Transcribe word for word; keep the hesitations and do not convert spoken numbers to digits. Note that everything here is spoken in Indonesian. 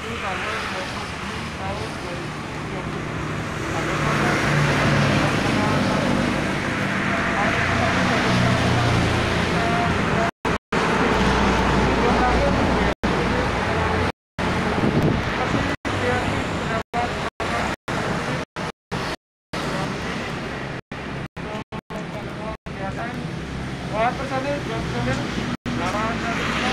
satu tanggal dua puluh tujuh tahun dua ribu dua puluh. Bagaimana personil, dua personil, delapan